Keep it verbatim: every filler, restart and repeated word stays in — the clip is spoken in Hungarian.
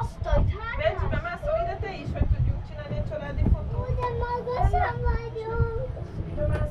Azt, hogy hát. Becsi, bemászol ide te is, hogy tudjuk csinálni egy családi fotót? De magasan vagyok. Bemászol.